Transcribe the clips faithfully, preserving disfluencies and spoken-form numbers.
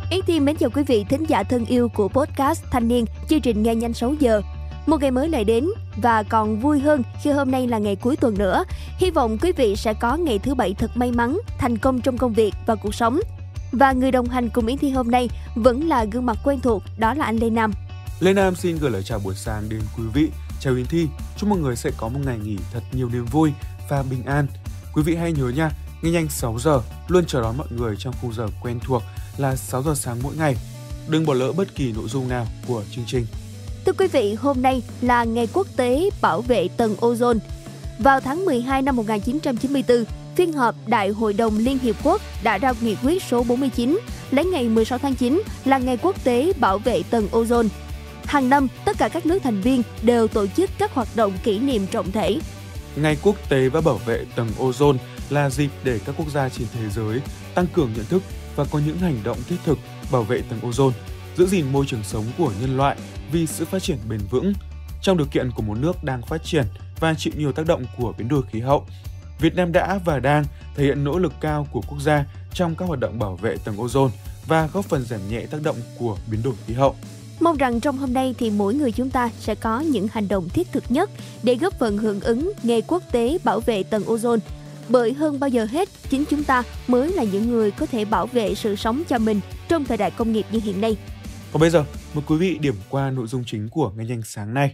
Yến Thiên mến chào quý vị thính giả thân yêu của podcast Thanh niên, chương trình nghe nhanh sáu giờ. Một ngày mới lại đến và còn vui hơn khi hôm nay là ngày cuối tuần nữa. Hy vọng quý vị sẽ có ngày thứ bảy thật may mắn, thành công trong công việc và cuộc sống. Và người đồng hành cùng Yến Thiên hôm nay vẫn là gương mặt quen thuộc, đó là anh Lê Nam. Lê Nam xin gửi lời chào buổi sáng đến quý vị. Chào Yến Thi, chúc mọi người sẽ có một ngày nghỉ thật nhiều niềm vui và bình an. Quý vị hãy nhớ nha, nghe nhanh sáu giờ luôn chờ đón mọi người trong khung giờ quen thuộc là sáu giờ sáng mỗi ngày. Đừng bỏ lỡ bất kỳ nội dung nào của chương trình. Thưa quý vị, hôm nay là ngày quốc tế bảo vệ tầng ozone. Vào tháng mười hai năm một nghìn chín trăm chín mươi tư, phiên họp Đại hội đồng Liên Hiệp Quốc đã ra nghị quyết số bốn mươi chín, lấy ngày mười sáu tháng chín là ngày quốc tế bảo vệ tầng ozone. Hàng năm, tất cả các nước thành viên đều tổ chức các hoạt động kỷ niệm trọng thể. Ngày quốc tế và bảo vệ tầng ozone là dịp để các quốc gia trên thế giới tăng cường nhận thức và có những hành động thiết thực bảo vệ tầng ozone, giữ gìn môi trường sống của nhân loại vì sự phát triển bền vững. Trong điều kiện của một nước đang phát triển và chịu nhiều tác động của biến đổi khí hậu, Việt Nam đã và đang thể hiện nỗ lực cao của quốc gia trong các hoạt động bảo vệ tầng ozone và góp phần giảm nhẹ tác động của biến đổi khí hậu. Mong rằng trong hôm nay thì mỗi người chúng ta sẽ có những hành động thiết thực nhất để góp phần hưởng ứng Ngày Quốc tế bảo vệ tầng ozone. Bởi hơn bao giờ hết, chính chúng ta mới là những người có thể bảo vệ sự sống cho mình trong thời đại công nghiệp như hiện nay. Còn bây giờ, mời quý vị điểm qua nội dung chính của Nghe nhanh sáng nay.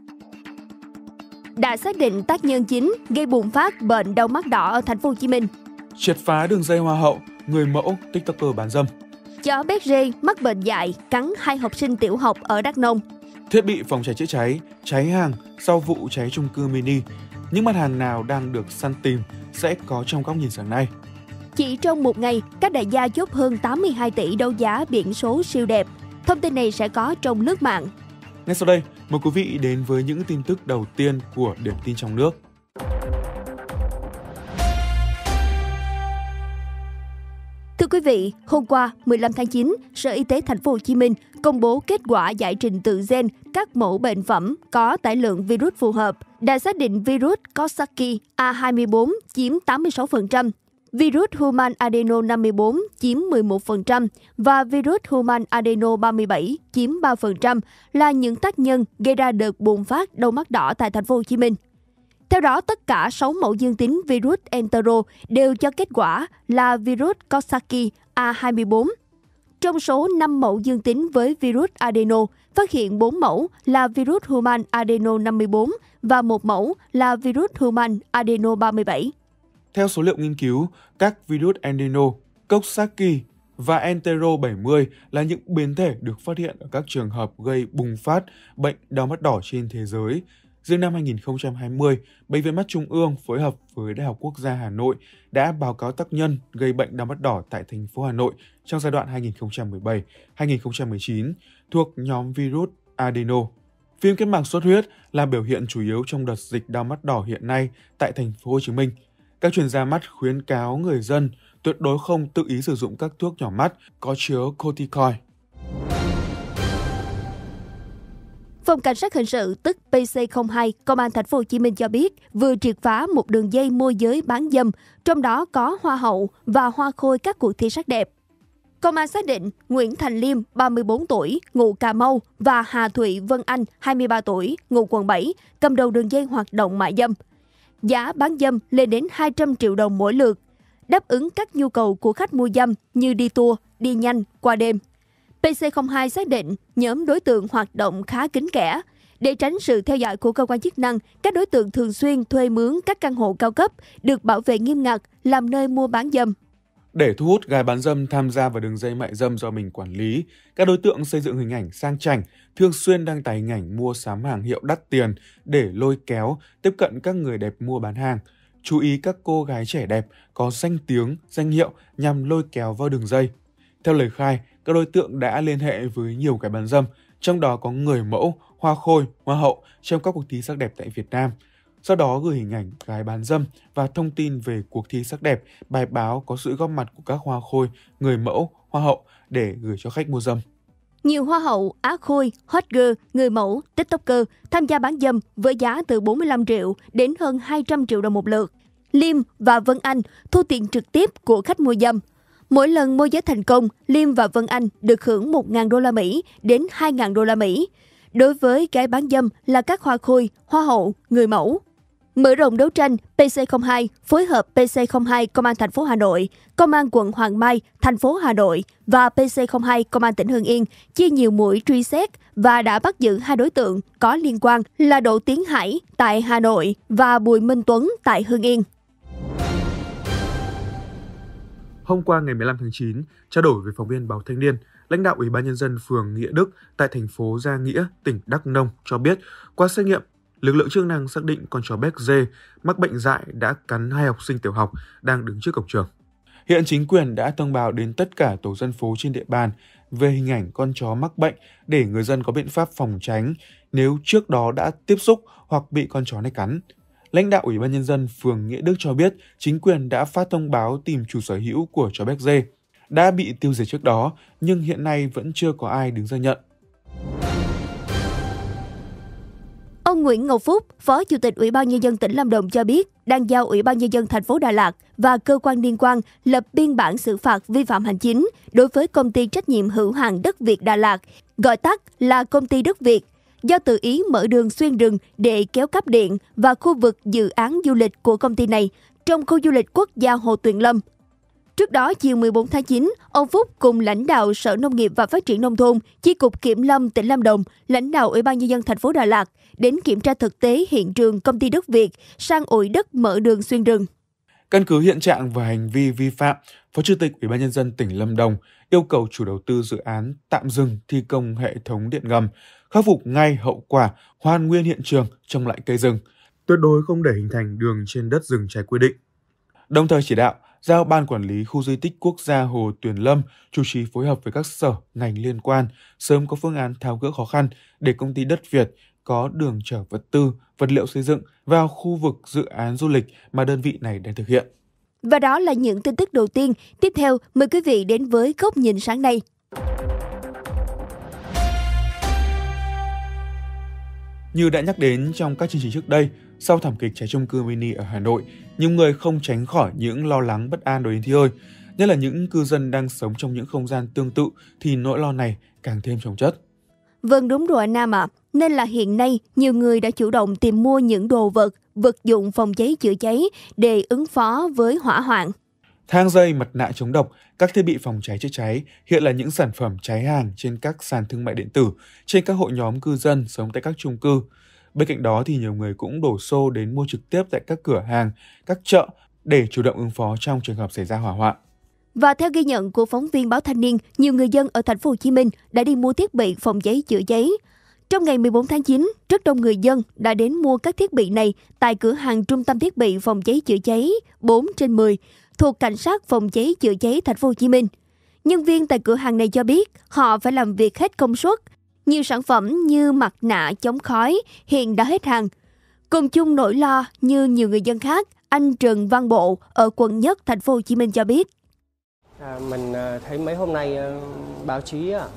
Đã xác định tác nhân chính gây bùng phát bệnh đau mắt đỏ ở thành phố Hồ Chí Minh. Triệt phá đường dây hoa hậu, người mẫu, TikToker bán dâm. Chó béc rê mắc bệnh dại cắn hai học sinh tiểu học ở Đắk Nông. Thiết bị phòng cháy chữa cháy, cháy hàng sau vụ cháy chung cư mini. Những mặt hàng nào đang được săn tìm sẽ có trong góc nhìn sáng nay. Chỉ trong một ngày, các đại gia chốt hơn tám mươi hai tỷ đấu giá biển số siêu đẹp. Thông tin này sẽ có trong lướt mạng. Ngay sau đây, mời quý vị đến với những tin tức đầu tiên của điểm tin trong nước. Thưa quý vị, hôm qua mười lăm tháng chín, Sở Y tế Thành phố Hồ Chí Minh công bố kết quả giải trình tự gen các mẫu bệnh phẩm có tải lượng virus phù hợp, đã xác định virus Coxsackie A hai mươi bốn chiếm tám mươi sáu phần trăm, virus Human Adeno năm mươi bốn chiếm mười một phần trăm và virus Human Adeno ba mươi bảy chiếm ba phần trăm là những tác nhân gây ra đợt bùng phát đau mắt đỏ tại Thành phố Hồ Chí Minh. Theo đó, tất cả sáu mẫu dương tính virus Entero đều cho kết quả là virus Coxsackie A hai mươi bốn. Trong số năm mẫu dương tính với virus adeno, phát hiện bốn mẫu là virus Human Adeno năm mươi bốn và một mẫu là virus Human Adeno ba mươi bảy. Theo số liệu nghiên cứu, các virus adeno, Coxsackie và Entero bảy mươi là những biến thể được phát hiện ở các trường hợp gây bùng phát bệnh đau mắt đỏ trên thế giới. Riêng năm hai nghìn không trăm hai mươi, Bệnh viện Mắt Trung ương phối hợp với Đại học Quốc gia Hà Nội đã báo cáo tác nhân gây bệnh đau mắt đỏ tại thành phố Hà Nội trong giai đoạn hai nghìn không trăm mười bảy đến hai nghìn không trăm mười chín thuộc nhóm virus adeno. Viêm kết mạc xuất huyết là biểu hiện chủ yếu trong đợt dịch đau mắt đỏ hiện nay tại thành phố Hồ Chí Minh. Các chuyên gia mắt khuyến cáo người dân tuyệt đối không tự ý sử dụng các thuốc nhỏ mắt có chứa corticoid. Phòng Cảnh sát hình sự tức pê xê không hai Công an Thành phố Hồ Chí Minh cho biết vừa triệt phá một đường dây môi giới bán dâm, trong đó có hoa hậu và hoa khôi các cuộc thi sắc đẹp. Công an xác định Nguyễn Thành Liêm, ba mươi bốn tuổi, ngụ Cà Mau và Hà Thụy Vân Anh, hai mươi ba tuổi, ngụ quận bảy, cầm đầu đường dây hoạt động mại dâm. Giá bán dâm lên đến hai trăm triệu đồng mỗi lượt, đáp ứng các nhu cầu của khách mua dâm như đi tour, đi nhanh, qua đêm. pê xê không hai xác định nhóm đối tượng hoạt động khá kín kẽ. Để tránh sự theo dõi của cơ quan chức năng, các đối tượng thường xuyên thuê mướn các căn hộ cao cấp được bảo vệ nghiêm ngặt làm nơi mua bán dâm. Để thu hút gái bán dâm tham gia vào đường dây mại dâm do mình quản lý, các đối tượng xây dựng hình ảnh sang chảnh, thường xuyên đăng tải hình ảnh mua sắm hàng hiệu đắt tiền để lôi kéo, tiếp cận các người đẹp mua bán hàng. Chú ý các cô gái trẻ đẹp có danh tiếng, danh hiệu nhằm lôi kéo vào đường dây. Theo lời khai, các đối tượng đã liên hệ với nhiều gái bán dâm, trong đó có người mẫu, hoa khôi, hoa hậu trong các cuộc thi sắc đẹp tại Việt Nam. Sau đó gửi hình ảnh gái bán dâm và thông tin về cuộc thi sắc đẹp, bài báo có sự góp mặt của các hoa khôi, người mẫu, hoa hậu để gửi cho khách mua dâm. Nhiều hoa hậu, á khôi, hot girl, người mẫu, tiktoker tham gia bán dâm với giá từ bốn mươi lăm triệu đến hơn hai trăm triệu đồng một lượt. Liêm và Vân Anh thu tiền trực tiếp của khách mua dâm. Mỗi lần môi giới thành công, Liêm và Vân Anh được hưởng một nghìn đô la Mỹ đến hai nghìn đô la Mỹ. Đối với gái bán dâm là các hoa khôi, hoa hậu, người mẫu. Mở rộng đấu tranh, pê xê không hai phối hợp pê xê không hai Công an thành phố Hà Nội, Công an quận Hoàng Mai, thành phố Hà Nội và pê xê không hai Công an tỉnh Hưng Yên chia nhiều mũi truy xét và đã bắt giữ hai đối tượng có liên quan là Đỗ Tiến Hải tại Hà Nội và Bùi Minh Tuấn tại Hưng Yên. Hôm qua ngày mười lăm tháng chín, trao đổi với phóng viên Báo Thanh niên, lãnh đạo Ủy ban Nhân dân phường Nghĩa Đức tại thành phố Gia Nghĩa, tỉnh Đắk Nông cho biết, qua xét nghiệm, lực lượng chức năng xác định con chó béc dê mắc bệnh dại đã cắn hai học sinh tiểu học đang đứng trước cổng trường. Hiện chính quyền đã thông báo đến tất cả tổ dân phố trên địa bàn về hình ảnh con chó mắc bệnh để người dân có biện pháp phòng tránh nếu trước đó đã tiếp xúc hoặc bị con chó này cắn. Lãnh đạo Ủy ban Nhân dân phường Nghĩa Đức cho biết chính quyền đã phát thông báo tìm chủ sở hữu của chó béc dê. Đã bị tiêu diệt trước đó, nhưng hiện nay vẫn chưa có ai đứng ra nhận. Ông Nguyễn Ngọc Phúc, Phó Chủ tịch Ủy ban Nhân dân tỉnh Lâm Đồng cho biết, đang giao Ủy ban Nhân dân thành phố Đà Lạt và cơ quan liên quan lập biên bản xử phạt vi phạm hành chính đối với công ty trách nhiệm hữu hạn Đất Việt Đà Lạt, gọi tắt là công ty Đất Việt, do tự ý mở đường xuyên rừng để kéo cáp điện và khu vực dự án du lịch của công ty này trong khu du lịch quốc gia Hồ Tuyền Lâm. Trước đó, chiều mười bốn tháng chín, ông Phúc cùng lãnh đạo Sở Nông nghiệp và Phát triển Nông thôn, Chi cục Kiểm lâm tỉnh Lâm Đồng, lãnh đạo Ủy ban Nhân dân thành phố Đà Lạt đến kiểm tra thực tế hiện trường công ty Đất Việt sang ủi đất mở đường xuyên rừng. Căn cứ hiện trạng và hành vi vi phạm, Phó Chủ tịch Ủy ban Nhân dân tỉnh Lâm Đồng yêu cầu chủ đầu tư dự án tạm dừng thi công hệ thống điện ngầm, khắc phục ngay hậu quả, hoàn nguyên hiện trường, trồng lại cây rừng, tuyệt đối không để hình thành đường trên đất rừng trái quy định. Đồng thời chỉ đạo giao Ban Quản lý Khu di tích quốc gia Hồ Tuyền Lâm chủ trì phối hợp với các sở, ngành liên quan, sớm có phương án tháo gỡ khó khăn để công ty Đất Việt có đường chở vật tư, vật liệu xây dựng vào khu vực dự án du lịch mà đơn vị này đang thực hiện. Và đó là những tin tức đầu tiên. Tiếp theo, mời quý vị đến với góc nhìn sáng nay. Như đã nhắc đến trong các chương trình trước đây, sau thảm kịch cháy chung cư mini ở Hà Nội, nhiều người không tránh khỏi những lo lắng bất an đối đến Thi ơi. Nhất là những cư dân đang sống trong những không gian tương tự thì nỗi lo này càng thêm chồng chất. Vâng, đúng rồi anh Nam ạ. À. Nên là hiện nay, nhiều người đã chủ động tìm mua những đồ vật, vật dụng phòng cháy chữa cháy để ứng phó với hỏa hoạn. Thang dây, mặt nạ chống độc, các thiết bị phòng cháy chữa cháy hiện là những sản phẩm cháy hàng trên các sàn thương mại điện tử, trên các hội nhóm cư dân sống tại các chung cư. Bên cạnh đó thì nhiều người cũng đổ xô đến mua trực tiếp tại các cửa hàng, các chợ để chủ động ứng phó trong trường hợp xảy ra hỏa hoạn. Và theo ghi nhận của phóng viên Báo Thanh niên, nhiều người dân ở thành phố Hồ Chí Minh đã đi mua thiết bị phòng cháy chữa cháy. Trong ngày mười bốn tháng chín, rất đông người dân đã đến mua các thiết bị này tại cửa hàng Trung tâm thiết bị phòng cháy chữa cháy bốn trên mười thuộc Cảnh sát phòng cháy chữa cháy thành phố Hồ Chí Minh. Nhân viên tại cửa hàng này cho biết họ phải làm việc hết công suất. Nhiều sản phẩm như mặt nạ chống khói hiện đã hết hàng. Cùng chung nỗi lo như nhiều người dân khác, anh Trần Văn Bộ ở quận Nhất thành phố Hồ Chí Minh cho biết. À, mình thấy mấy hôm nay báo chí ở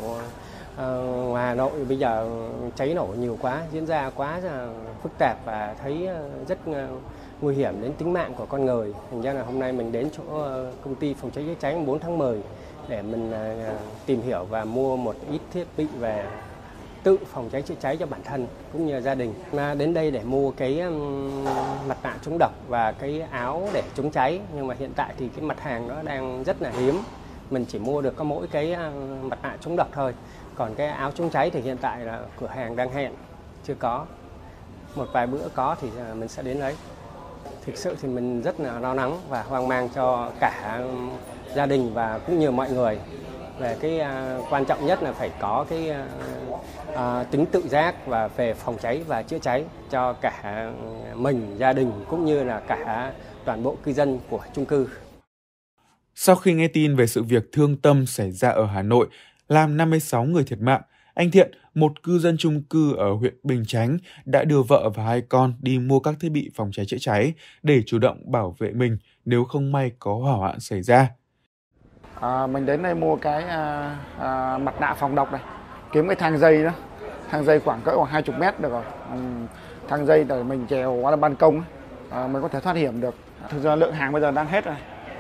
ngoài Hà Nội bây giờ cháy nổ nhiều quá, diễn ra quá phức tạp và thấy rất nguy hiểm đến tính mạng của con người. Thành ra là hôm nay mình đến chỗ công ty phòng cháy chữa cháy bốn tháng mười để mình tìm hiểu và mua một ít thiết bị về tự phòng cháy chữa cháy cho bản thân cũng như gia đình. Đến đây để mua cái mặt nạ chống độc và cái áo để chống cháy, nhưng mà hiện tại thì cái mặt hàng đó đang rất là hiếm. Mình chỉ mua được có mỗi cái mặt nạ chống độc thôi. Còn cái áo chống cháy thì hiện tại là cửa hàng đang hẹn chưa có. Một vài bữa có thì mình sẽ đến lấy. Thực sự thì mình rất là lo lắng và hoang mang cho cả gia đình và cũng như mọi người. Về cái uh, quan trọng nhất là phải có cái uh, uh, tính tự giác và về phòng cháy và chữa cháy cho cả mình, gia đình cũng như là cả toàn bộ cư dân của chung cư. Sau khi nghe tin về sự việc thương tâm xảy ra ở Hà Nội làm năm mươi sáu người thiệt mạng, anh Thiện, một cư dân chung cư ở huyện Bình Chánh, đã đưa vợ và hai con đi mua các thiết bị phòng cháy chữa cháy để chủ động bảo vệ mình nếu không may có hỏa hoạn xảy ra. À, mình đến đây mua cái à, à, mặt nạ phòng độc này, kiếm cái thang dây đó, thang dây khoảng cỡ khoảng hai mươi mét được rồi. Ừ, thang dây để mình trèo qua ban công, à, mình có thể thoát hiểm được. Thực ra lượng hàng bây giờ đang hết rồi,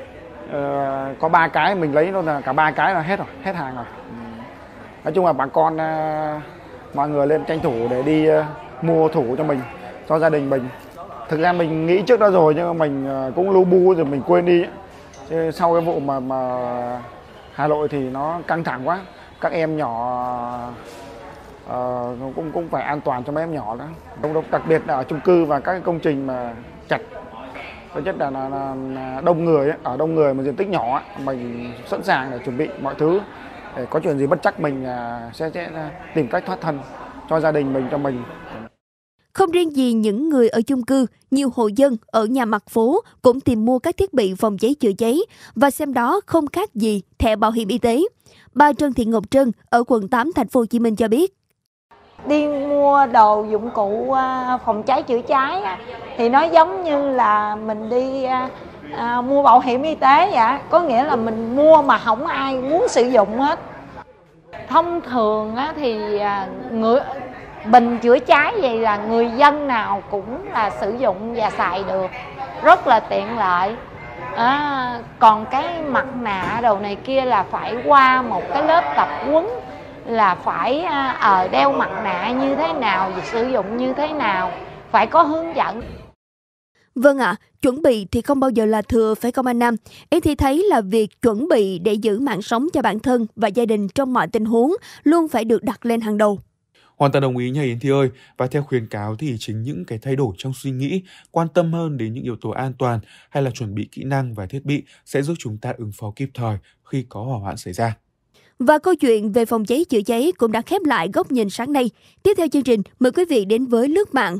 uh, có ba cái mình lấy nó là cả ba cái là hết rồi, hết hàng rồi. Nói chung là bà con uh, mọi người lên tranh thủ để đi uh, mua thủ cho mình, cho gia đình mình. Thực ra mình nghĩ trước đó rồi nhưng mà mình uh, cũng lu bu rồi mình quên đi. Chứ sau cái vụ mà mà Hà Nội thì nó căng thẳng quá, các em nhỏ uh, cũng cũng phải an toàn cho mấy em nhỏ đó. Đặc biệt là ở chung cư và các cái công trình mà chặt, thứ nhất là, là, là, là đông người ấy, ở đông người mà diện tích nhỏ ấy, mình sẵn sàng để chuẩn bị mọi thứ để có chuyện gì bất trắc mình uh, sẽ, sẽ tìm cách thoát thân cho gia đình mình, cho mình. Không riêng gì những người ở chung cư, nhiều hộ dân ở nhà mặt phố cũng tìm mua các thiết bị phòng cháy chữa cháy và xem đó không khác gì thẻ bảo hiểm y tế. Bà Trần Thị Ngọc Trân ở quận tám thành phố Hồ Chí Minh cho biết. Đi mua đồ dụng cụ phòng cháy chữa cháy thì nó giống như là mình đi à, mua bảo hiểm y tế vậy, có nghĩa là mình mua mà không ai muốn sử dụng hết. Thông thường thì người bình chữa cháy vậy là người dân nào cũng là sử dụng và xài được, rất là tiện lợi. À, còn cái mặt nạ đầu này kia là phải qua một cái lớp tập huấn, là phải ở uh, đeo mặt nạ như thế nào, sử dụng như thế nào, phải có hướng dẫn. Vâng ạ, à, chuẩn bị thì không bao giờ là thừa phải không anh Nam? Em thì thấy là việc chuẩn bị để giữ mạng sống cho bản thân và gia đình trong mọi tình huống luôn phải được đặt lên hàng đầu. Hoàn toàn đồng ý nha Yến Thi ơi. Và theo khuyến cáo thì chính những cái thay đổi trong suy nghĩ, quan tâm hơn đến những yếu tố an toàn hay là chuẩn bị kỹ năng và thiết bị sẽ giúp chúng ta ứng phó kịp thời khi có hỏa hoạn xảy ra. Và câu chuyện về phòng cháy chữa cháy cũng đã khép lại góc nhìn sáng nay. Tiếp theo chương trình, mời quý vị đến với Lướt Mạng.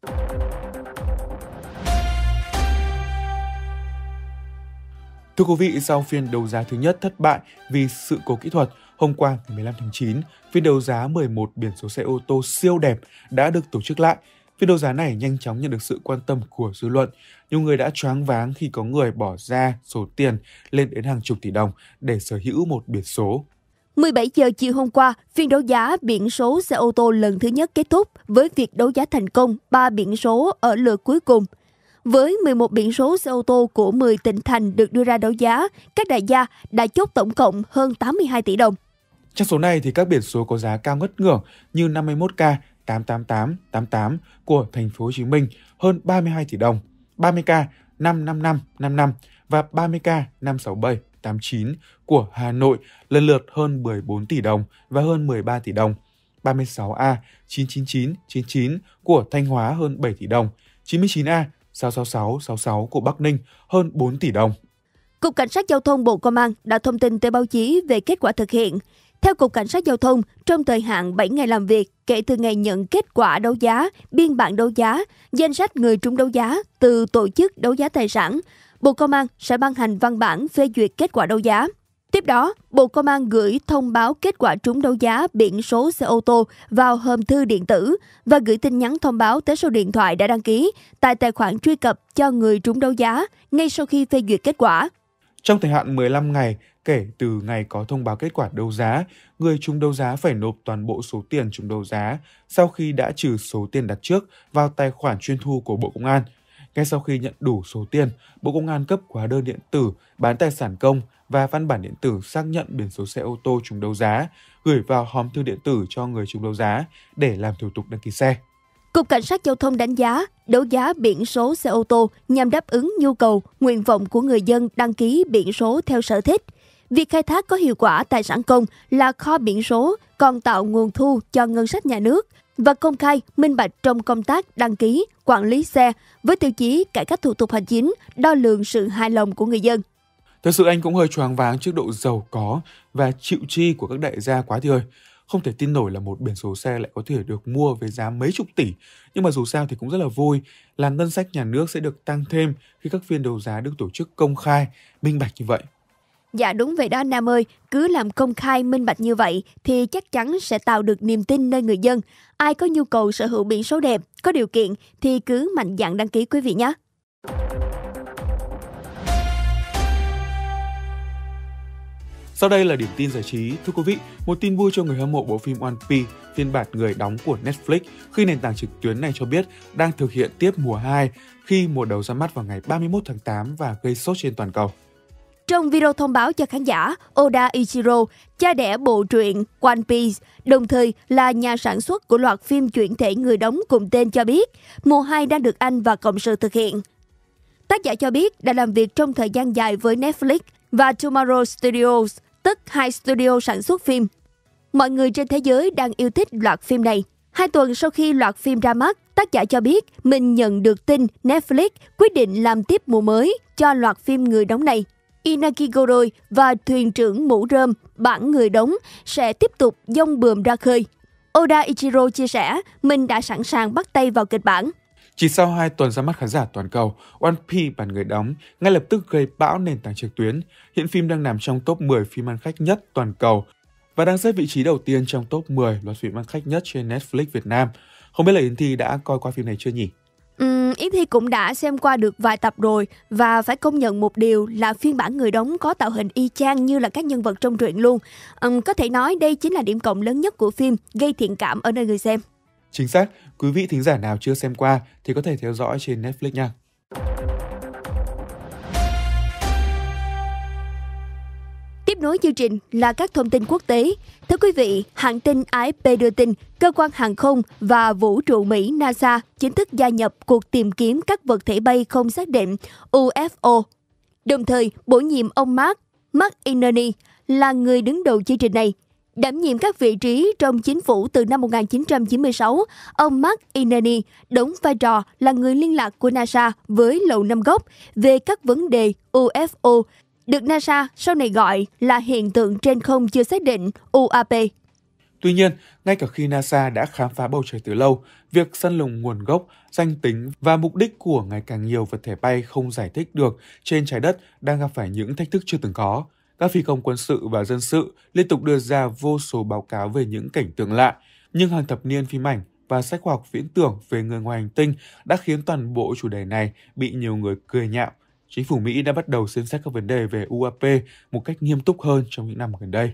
Thưa quý vị, sau phiên đấu giá thứ nhất thất bại vì sự cố kỹ thuật, hôm qua ngày mười lăm tháng chín, phiên đấu giá mười một biển số xe ô tô siêu đẹp đã được tổ chức lại. Phiên đấu giá này nhanh chóng nhận được sự quan tâm của dư luận. Nhiều người đã choáng váng khi có người bỏ ra số tiền lên đến hàng chục tỷ đồng để sở hữu một biển số. mười bảy giờ chiều hôm qua, phiên đấu giá biển số xe ô tô lần thứ nhất kết thúc với việc đấu giá thành công ba biển số ở lượt cuối cùng. Với mười một biển số xe ô tô của mười tỉnh thành được đưa ra đấu giá, các đại gia đã chốt tổng cộng hơn tám mươi hai tỷ đồng. Trong số này thì các biển số có giá cao ngất ngưởng như năm mươi mốt K tám tám tám tám tám của thành phố Hồ Chí Minh hơn ba mươi hai tỷ đồng, ba mươi K năm năm năm năm năm và ba mươi K năm sáu bảy tám chín của Hà Nội lần lượt hơn mười bốn tỷ đồng và hơn mười ba tỷ đồng, ba mươi sáu A chín chín chín chín chín của Thanh Hóa hơn bảy tỷ đồng, chín mươi chín A sáu sáu sáu sáu sáu của Bắc Ninh hơn bốn tỷ đồng. Cục Cảnh sát Giao thông Bộ Công an đã thông tin tới báo chí về kết quả thực hiện. Theo Cục Cảnh sát Giao thông, trong thời hạn bảy ngày làm việc kể từ ngày nhận kết quả đấu giá, biên bản đấu giá, danh sách người trúng đấu giá từ tổ chức đấu giá tài sản, Bộ Công an sẽ ban hành văn bản phê duyệt kết quả đấu giá. Tiếp đó, Bộ Công an gửi thông báo kết quả trúng đấu giá biển số xe ô tô vào hòm thư điện tử và gửi tin nhắn thông báo tới số điện thoại đã đăng ký tại tài khoản truy cập cho người trúng đấu giá ngay sau khi phê duyệt kết quả. Trong thời hạn mười lăm ngày kể từ ngày có thông báo kết quả đấu giá, người trúng đấu giá phải nộp toàn bộ số tiền trúng đấu giá sau khi đã trừ số tiền đặt trước vào tài khoản chuyên thu của Bộ Công an. Ngay sau khi nhận đủ số tiền, Bộ Công an cấp hóa đơn điện tử bán tài sản công và văn bản điện tử xác nhận biển số xe ô tô trúng đấu giá, gửi vào hòm thư điện tử cho người trúng đấu giá để làm thủ tục đăng ký xe. Cục Cảnh sát Giao thông đánh giá, đấu giá biển số xe ô tô nhằm đáp ứng nhu cầu, nguyện vọng của người dân đăng ký biển số theo sở thích. Việc khai thác có hiệu quả tài sản công là kho biển số, còn tạo nguồn thu cho ngân sách nhà nước và công khai, minh bạch trong công tác đăng ký, quản lý xe với tiêu chí cải cách thủ tục hành chính, đo lường sự hài lòng của người dân. Thật sự anh cũng hơi choáng váng trước độ giàu có và chịu chi của các đại gia quá thì ơi. Không thể tin nổi là một biển số xe lại có thể được mua với giá mấy chục tỷ. Nhưng mà dù sao thì cũng rất là vui là ngân sách nhà nước sẽ được tăng thêm khi các phiên đấu giá được tổ chức công khai, minh bạch như vậy. Dạ đúng vậy đó Nam ơi, cứ làm công khai minh bạch như vậy thì chắc chắn sẽ tạo được niềm tin nơi người dân. Ai có nhu cầu sở hữu biển số đẹp, có điều kiện thì cứ mạnh dạn đăng ký quý vị nhé. Sau đây là điểm tin giải trí. Thưa quý vị, một tin vui cho người hâm mộ bộ phim One Piece, phiên bản người đóng của Netflix, khi nền tảng trực tuyến này cho biết đang thực hiện tiếp mùa hai khi mùa đầu ra mắt vào ngày ba mươi mốt tháng tám và gây sốt trên toàn cầu. Trong video thông báo cho khán giả, Oda Ichiro, cha đẻ bộ truyện One Piece, đồng thời là nhà sản xuất của loạt phim chuyển thể người đóng cùng tên cho biết, mùa hai đang được anh và cộng sự thực hiện. Tác giả cho biết đã làm việc trong thời gian dài với Netflix và Tomorrow Studios, tức hai studio sản xuất phim. Mọi người trên thế giới đang yêu thích loạt phim này. Hai tuần sau khi loạt phim ra mắt, tác giả cho biết mình nhận được tin Netflix quyết định làm tiếp mùa mới cho loạt phim người đóng này. Inaki Godoy và thuyền trưởng mũ rơm bản người đóng sẽ tiếp tục dông bườm ra khơi. Oda Ichiro chia sẻ mình đã sẵn sàng bắt tay vào kịch bản. Chỉ sau hai tuần ra mắt khán giả toàn cầu, One Piece bản người đóng ngay lập tức gây bão nền tảng trực tuyến. Hiện phim đang nằm trong top mười phim ăn khách nhất toàn cầu và đang xếp vị trí đầu tiên trong top mười loạt phim ăn khách nhất trên Netflix Việt Nam. Không biết là Yến Thi đã coi qua phim này chưa nhỉ? Uhm, Yến Thi cũng đã xem qua được vài tập rồi và phải công nhận một điều là phiên bản người đóng có tạo hình y chang như là các nhân vật trong truyện luôn. Uhm, có thể nói đây chính là điểm cộng lớn nhất của phim, gây thiện cảm ở nơi người xem. Chính xác, quý vị thính giả nào chưa xem qua thì có thể theo dõi trên Netflix nha. Tiếp nối chương trình là các thông tin quốc tế. Thưa quý vị, hãng tin a ép pê đưa tin cơ quan hàng không và vũ trụ Mỹ NASA chính thức gia nhập cuộc tìm kiếm các vật thể bay không xác định u ép o. Đồng thời, bổ nhiệm ông Mark McInerney là người đứng đầu chương trình này. Đảm nhiệm các vị trí trong chính phủ từ năm một nghìn chín trăm chín mươi sáu, ông McInerney đóng vai trò là người liên lạc của NASA với Lầu Năm Góc về các vấn đề u ép o, được NASA sau này gọi là hiện tượng trên không chưa xác định u a pê. Tuy nhiên, ngay cả khi NASA đã khám phá bầu trời từ lâu, việc săn lùng nguồn gốc, danh tính và mục đích của ngày càng nhiều vật thể bay không giải thích được trên trái đất đang gặp phải những thách thức chưa từng có. Các phi công quân sự và dân sự liên tục đưa ra vô số báo cáo về những cảnh tượng lạ, nhưng hàng thập niên phim ảnh và sách khoa học viễn tưởng về người ngoài hành tinh đã khiến toàn bộ chủ đề này bị nhiều người cười nhạo. Chính phủ Mỹ đã bắt đầu xem xét các vấn đề về u a pê một cách nghiêm túc hơn trong những năm gần đây.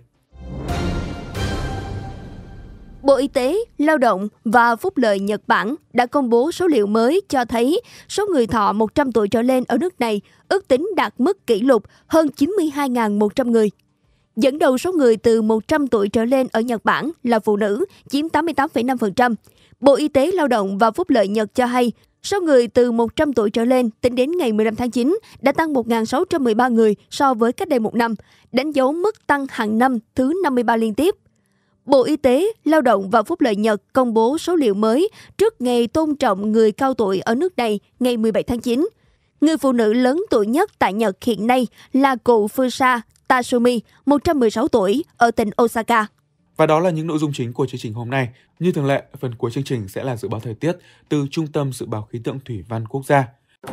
Bộ Y tế, Lao động và Phúc lợi Nhật Bản đã công bố số liệu mới cho thấy số người thọ một trăm tuổi trở lên ở nước này ước tính đạt mức kỷ lục hơn chín mươi hai nghìn một trăm người. Dẫn đầu số người từ một trăm tuổi trở lên ở Nhật Bản là phụ nữ, chiếm tám mươi tám phẩy năm phần trăm. Bộ Y tế, Lao động và Phúc lợi Nhật cho hay, số người từ một trăm tuổi trở lên tính đến ngày mười lăm tháng chín đã tăng một nghìn sáu trăm mười ba người so với cách đây một năm, đánh dấu mức tăng hàng năm thứ năm mươi ba liên tiếp. Bộ Y tế, Lao động và Phúc lợi Nhật công bố số liệu mới trước ngày tôn trọng người cao tuổi ở nước này ngày mười bảy tháng chín. Người phụ nữ lớn tuổi nhất tại Nhật hiện nay là cụ Fusa Tatsumi, một trăm mười sáu tuổi, ở tỉnh Osaka. Và đó là những nội dung chính của chương trình hôm nay. Như thường lệ, phần cuối chương trình sẽ là dự báo thời tiết từ Trung tâm Dự báo Khí tượng Thủy văn Quốc gia.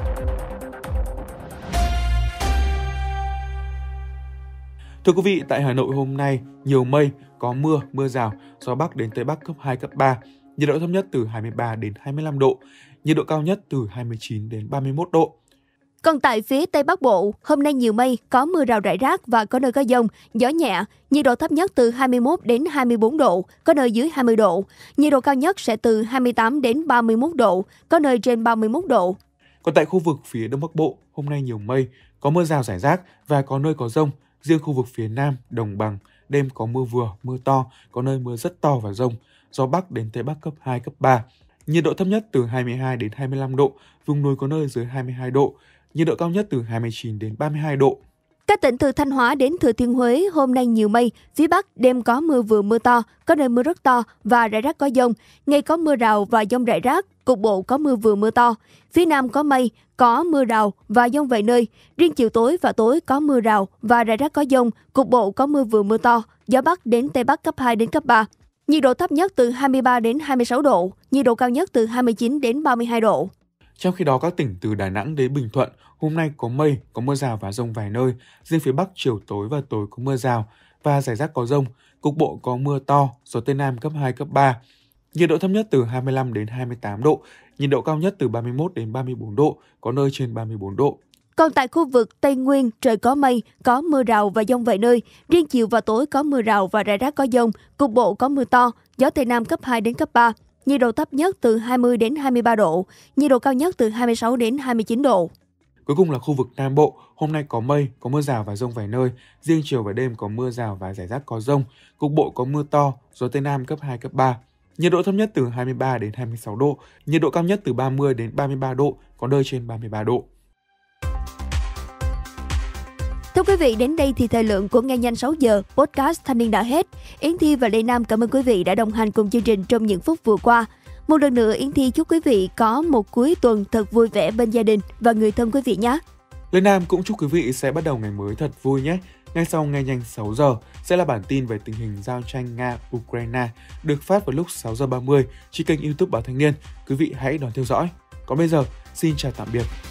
Thưa quý vị, tại Hà Nội hôm nay, nhiều mây, có mưa, mưa rào, gió Bắc đến Tây Bắc cấp hai, cấp ba. Nhiệt độ thấp nhất từ hai mươi ba đến hai mươi lăm độ, nhiệt độ cao nhất từ hai mươi chín đến ba mươi mốt độ. Còn tại phía Tây Bắc Bộ, hôm nay nhiều mây, có mưa rào rải rác và có nơi có dông, gió nhẹ, nhiệt độ thấp nhất từ hai mươi mốt đến hai mươi bốn độ, có nơi dưới hai mươi độ. Nhiệt độ cao nhất sẽ từ hai mươi tám đến ba mươi mốt độ, có nơi trên ba mươi mốt độ. Còn tại khu vực phía Đông Bắc Bộ, hôm nay nhiều mây, có mưa rào rải rác và có nơi có dông. Riêng khu vực phía Nam, Đồng bằng, đêm có mưa vừa, mưa to, có nơi mưa rất to và dông. Gió Bắc đến Tây Bắc cấp hai, cấp ba. Nhiệt độ thấp nhất từ hai mươi hai đến hai mươi lăm độ, vùng núi có nơi dưới hai mươi hai độ. Nhiệt độ cao nhất từ hai mươi chín đến ba mươi hai độ. Các tỉnh từ Thanh Hóa đến Thừa Thiên Huế hôm nay nhiều mây, phía Bắc đêm có mưa vừa mưa to, có nơi mưa rất to và rải rác có dông, ngày có mưa rào và dông rải rác, cục bộ có mưa vừa mưa to. Phía Nam có mây, có mưa rào và dông vài nơi, riêng chiều tối và tối có mưa rào và rải rác có dông, cục bộ có mưa vừa mưa to, gió Bắc đến Tây Bắc cấp hai đến cấp ba. Nhiệt độ thấp nhất từ hai mươi ba đến hai mươi sáu độ, nhiệt độ cao nhất từ hai mươi chín đến ba mươi hai độ. Trong khi đó, các tỉnh từ Đà Nẵng đến Bình Thuận, hôm nay có mây, có mưa rào và dông vài nơi. Riêng phía Bắc, chiều tối và tối có mưa rào và rải rác có dông. Cục bộ có mưa to, gió Tây Nam cấp hai, cấp ba. Nhiệt độ thấp nhất từ hai mươi lăm đến hai mươi tám độ, nhiệt độ cao nhất từ ba mươi mốt đến ba mươi bốn độ, có nơi trên ba mươi bốn độ. Còn tại khu vực Tây Nguyên, trời có mây, có mưa rào và dông vài nơi. Riêng chiều và tối có mưa rào và rải rác có dông, cục bộ có mưa to, gió Tây Nam cấp hai đến cấp ba. Nhiệt độ thấp nhất từ hai mươi đến hai mươi ba độ, nhiệt độ cao nhất từ hai mươi sáu đến hai mươi chín độ. Cuối cùng là khu vực Nam Bộ, hôm nay có mây, có mưa rào và dông vài nơi, riêng chiều và đêm có mưa rào và rải rác có dông, cục bộ có mưa to, gió Tây Nam cấp hai, cấp ba. Nhiệt độ thấp nhất từ hai mươi ba đến hai mươi sáu độ, nhiệt độ cao nhất từ ba mươi đến ba mươi ba độ, có nơi trên ba mươi ba độ. Thưa quý vị, đến đây thì thời lượng của Nghe Nhanh sáu giờ podcast Thanh niên đã hết. Yến Thi và Lê Nam cảm ơn quý vị đã đồng hành cùng chương trình trong những phút vừa qua. Một lần nữa, Yến Thi chúc quý vị có một cuối tuần thật vui vẻ bên gia đình và người thân quý vị nhé. Lê Nam cũng chúc quý vị sẽ bắt đầu ngày mới thật vui nhé. Ngay sau Nghe Nhanh sáu giờ sẽ là bản tin về tình hình giao tranh Nga-Ukraine được phát vào lúc sáu giờ ba mươi trên kênh YouTube Báo Thanh niên. Quý vị hãy đón theo dõi. Còn bây giờ, xin chào tạm biệt.